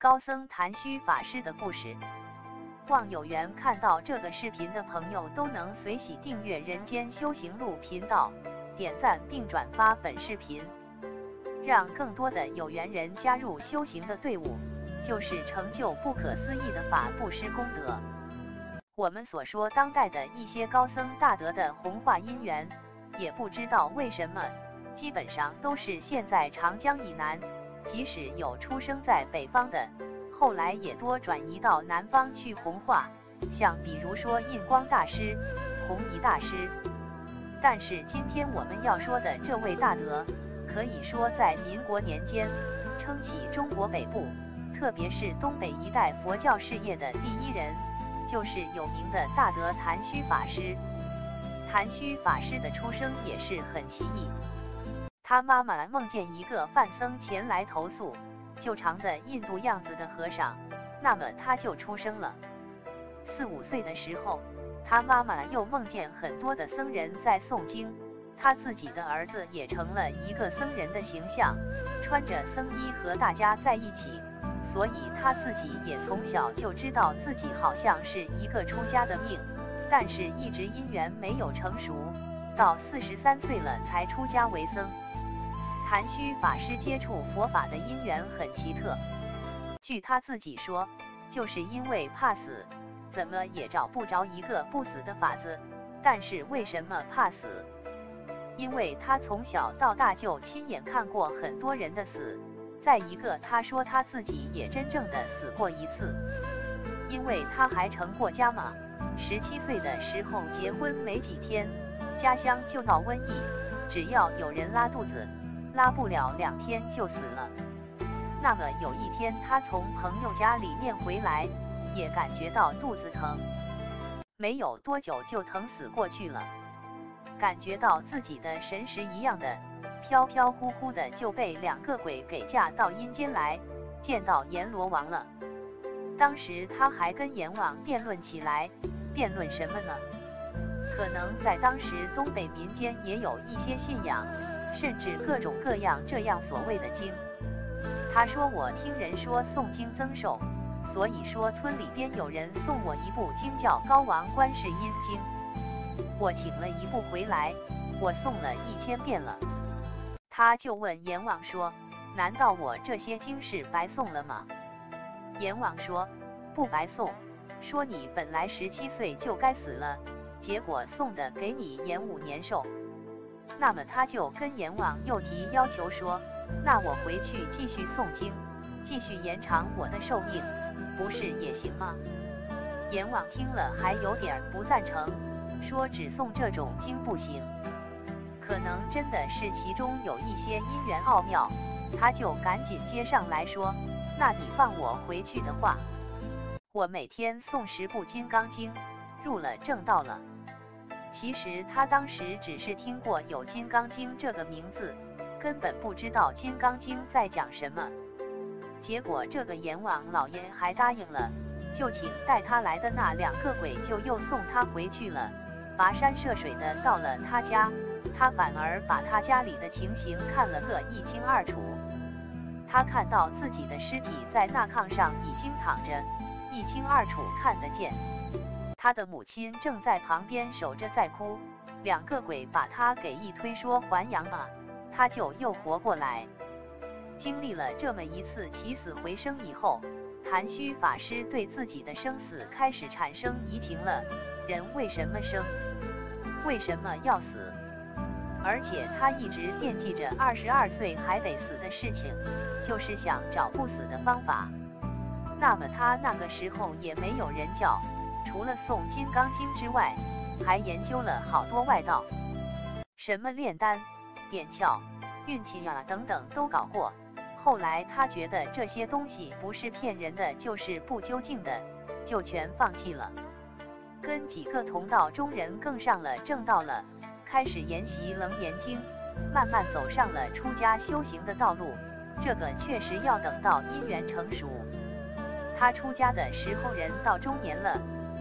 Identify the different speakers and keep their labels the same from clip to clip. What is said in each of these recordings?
Speaker 1: 高僧谭虚法师的故事。望有缘看到这个视频的朋友都能随喜订阅人间修行路频道，点赞并转发本视频，让更多的有缘人加入修行的队伍，就是成就不可思议的法布施功德。我们所说当代的一些高僧大德的弘化因缘，也不知道为什么，基本上都是现在长江以南，即使有出生在北方的，后来也多转移到南方去弘化，像比如说印光大师、弘一大师。但是今天我们要说的这位大德，可以说在民国年间撑起中国北部，特别是东北一带佛教事业的第一人，就是有名的大德谭虚法师。谭虚法师的出生也是很奇异，他妈妈梦见一个梵僧前来投宿，就长的印度样子的和尚，那么他就出生了。4、5岁的时候，他妈妈又梦见很多的僧人在诵经，他自己的儿子也成了一个僧人的形象，穿着僧衣和大家在一起，所以他自己也从小就知道自己好像是一个出家的命，但是一直因缘没有成熟，到43岁了才出家为僧。谭虚法师接触佛法的因缘很奇特，据他自己说，就是因为怕死，怎么也找不着一个不死的法子。但是为什么怕死？因为他从小到大就亲眼看过很多人的死，再一个他说他自己也真正的死过一次，因为他还成过家嘛。17岁的时候结婚没几天，家乡就闹瘟疫，只要有人拉肚子，拉不了2天就死了。那么有一天他从朋友家里面回来，也感觉到肚子疼，没有多久就疼死过去了，感觉到自己的神识一样的飘飘忽忽的，就被2个鬼给架到阴间来，见到阎罗王了。当时他还跟阎王辩论起来，辩论什么呢？可能在当时东北民间也有一些信仰，甚至各种各样这样所谓的经。他说我听人说诵经增寿，所以说村里边有人送我一部经叫《高王观世音经》，我请了一部回来，我诵了1000遍了。他就问阎王说，难道我这些经是白诵了吗？阎王说不白诵，说你本来17岁就该死了，结果送的给你延5年寿。那么他就跟阎王又提要求说，那我回去继续诵经，继续延长我的寿命，不是也行吗？阎王听了还有点不赞成，说只诵这种经不行，可能真的是其中有一些因缘奥妙。他就赶紧接上来说，那你放我回去的话，我每天诵10部金刚经，入了正道了。其实他当时只是听过有金刚经这个名字，根本不知道金刚经在讲什么。结果这个阎王老爷还答应了，就请带他来的那2个鬼就又送他回去了，跋山涉水的到了他家，他反而把他家里的情形看了个一清二楚。他看到自己的尸体在那炕上已经躺着，一清二楚看得见。他的母亲正在旁边守着在哭，2个鬼把他给一推说还阳吧，他就又活过来。经历了这么一次起死回生以后，谭虚法师对自己的生死开始产生疑情了。人为什么生？为什么要死？而且他一直惦记着22岁还得死的事情，就是想找不死的方法。那么他那个时候也没有人教，除了诵金刚经之外，还研究了好多外道，什么炼丹、点窍、运气呀等等都搞过。后来他觉得这些东西不是骗人的就是不究竟的，就全放弃了。跟几个同道中人更上了正道了，开始研习楞严经，慢慢走上了出家修行的道路。这个确实要等到因缘成熟。他出家的时候人到中年了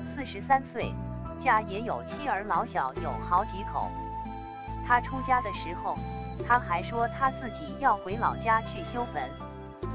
Speaker 1: ，43岁，家也有妻儿老小有好几口。他出家的时候，他还说他自己要回老家去修坟，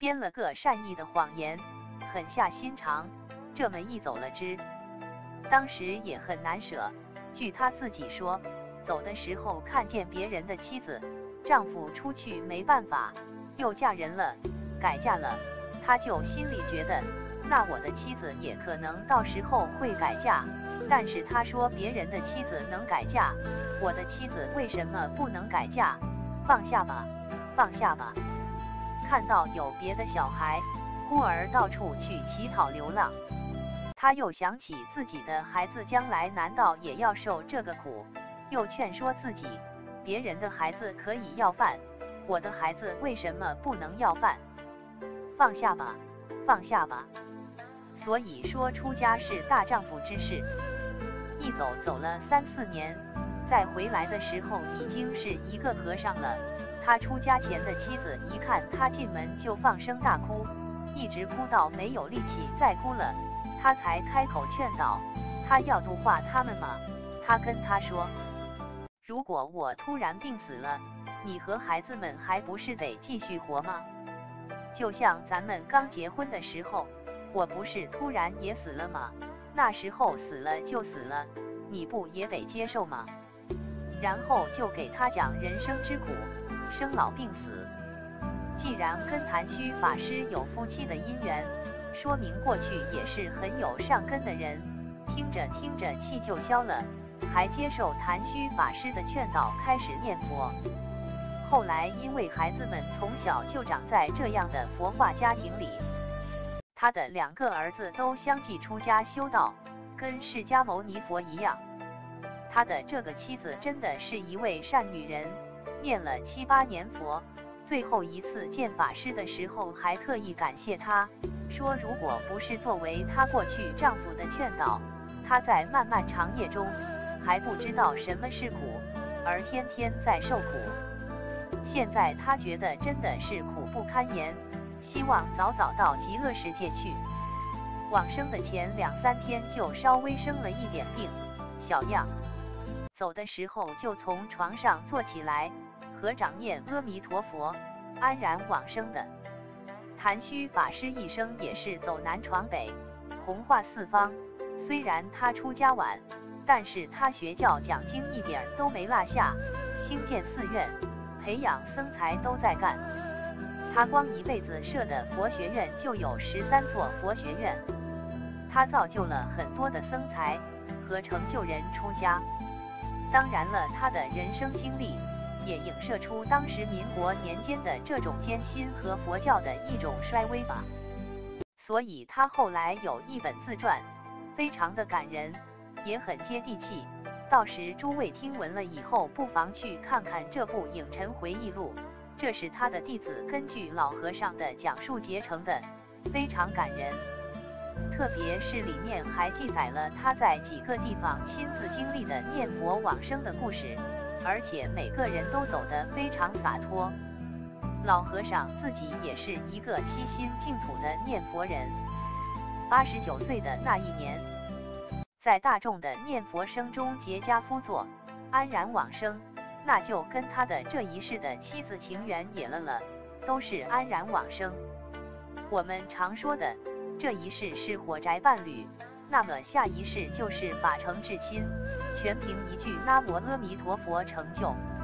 Speaker 1: 编了个善意的谎言，狠下心肠，这么一走了之。当时也很难舍，据他自己说，走的时候看见别人的妻子，丈夫出去没办法，又嫁人了，改嫁了，他就心里觉得，那我的妻子也可能到时候会改嫁。但是他说别人的妻子能改嫁，我的妻子为什么不能改嫁？放下吧，放下吧。看到有别的小孩孤儿到处去乞讨流浪，他又想起自己的孩子将来难道也要受这个苦，又劝说自己，别人的孩子可以要饭，我的孩子为什么不能要饭？放下吧，放下吧。所以说出家是大丈夫之事。一走走了3、4年，再回来的时候已经是一个和尚了。他出家前的妻子一看他进门就放声大哭，一直哭到没有力气再哭了，他才开口劝导他要度化他们嘛。他跟他说，如果我突然病死了，你和孩子们还不是得继续活吗？就像咱们刚结婚的时候，我不是突然也死了吗？那时候死了就死了，你不也得接受吗？然后就给他讲人生之苦，生老病死。既然跟谭虚法师有夫妻的姻缘，说明过去也是很有善根的人。听着听着气就消了，还接受谭虚法师的劝导，开始念佛。后来因为孩子们从小就长在这样的佛化家庭里，他的2个儿子都相继出家修道，跟释迦牟尼佛一样。他的这个妻子真的是一位善女人，念了7、8年佛，最后一次见法师的时候还特意感谢他，说如果不是作为他过去丈夫的劝导，他在漫漫长夜中还不知道什么是苦，而天天在受苦。现在他觉得真的是苦不堪言，希望早早到极乐世界去。往生的前2、3天就稍微生了一点病，小样。走的时候就从床上坐起来，合掌念阿弥陀佛，安然往生的。谭虚法师一生也是走南闯北，弘化四方。虽然他出家晚，但是他学教讲经一点都没落下，兴建寺院，培养僧才都在干。他光一辈子设的佛学院就有13座佛学院，他造就了很多的僧才和成就人出家。当然了，他的人生经历也影射出当时民国年间的这种艰辛和佛教的一种衰微吧。所以他后来有一本自传，非常的感人，也很接地气。到时诸位听闻了以后，不妨去看看这部《影尘回忆录》，这是他的弟子根据老和尚的讲述结成的，非常感人。特别是里面还记载了他在几个地方亲自经历的念佛往生的故事，而且每个人都走得非常洒脱。老和尚自己也是一个七心净土的念佛人。89岁的那一年，在大众的念佛声中结跏趺坐，安然往生，那就跟他的这一世的妻子情缘也了，都是安然往生。我们常说的这一世是火宅伴侣，那么下一世就是法成至亲，全凭一句南无阿弥陀佛成就。